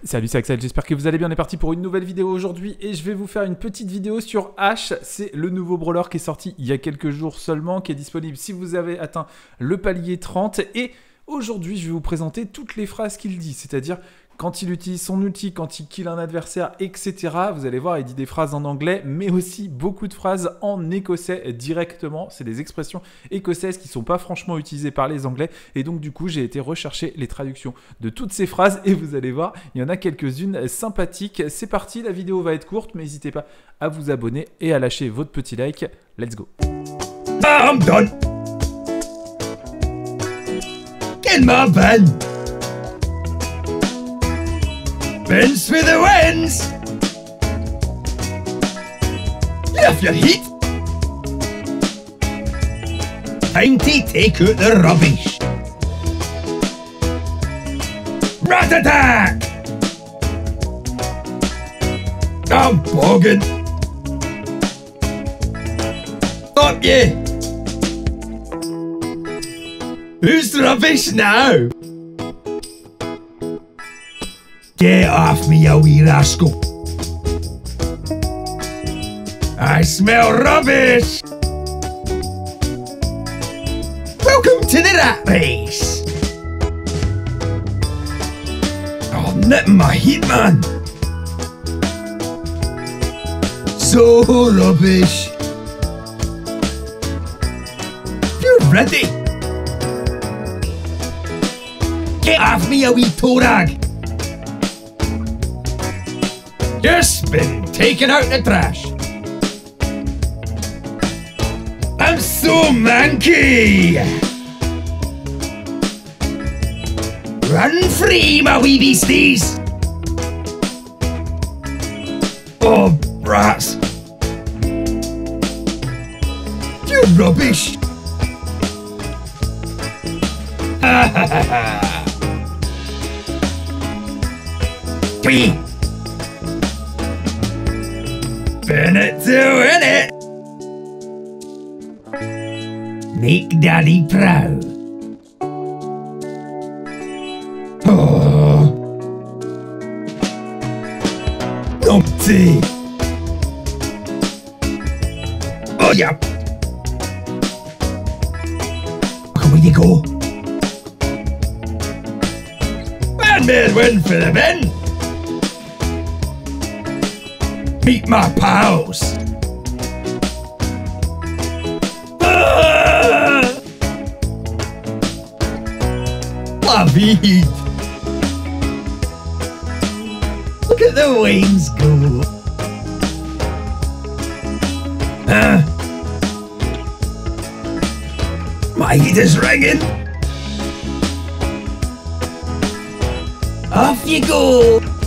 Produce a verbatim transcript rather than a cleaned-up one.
Salut, c'est Axel, j'espère que vous allez bien. On est parti pour une nouvelle vidéo aujourd'hui et je vais vous faire une petite vidéo sur Ash. C'est le nouveau brawler qui est sorti il y a quelques jours seulement, qui est disponible si vous avez atteint le palier trente. Et aujourd'hui, je vais vous présenter toutes les phrases qu'il dit, c'est-à-dire quand il utilise son ulti, quand il kill un adversaire, et cetera. Vous allez voir, il dit des phrases en anglais, mais aussi beaucoup de phrases en écossais directement. C'est des expressions écossaises qui ne sont pas franchement utilisées par les anglais. Et donc, du coup, j'ai été rechercher les traductions de toutes ces phrases. Et vous allez voir, il y en a quelques-unes sympathiques. C'est parti, la vidéo va être courte, mais n'hésitez pas à vous abonner et à lâcher votre petit like. Let's go. I'm done. Get my van. Bench with the winds. Lift your heat. Time to take out the rubbish. Rat attack. I'm bogging. Stop you. Who's rubbish now? Get off me, you wee rascal! I smell rubbish! Welcome to the rat race! Oh, nip my heat, man! So rubbish! You're ready! Get off me, you wee toe rag! Just been taking out the trash. I'm so manky. Run free, my wee beasties. Oh, brats. You're rubbish. Ha ha ha ha. Wee. Bennett doing it! Make Daddy proud. Oh. Numpty. Oh, yeah. Where you go? One man win for the men. Meet my pals! Ah! La vie! Look at the wings go! Huh? My heat is ringing! Off you go!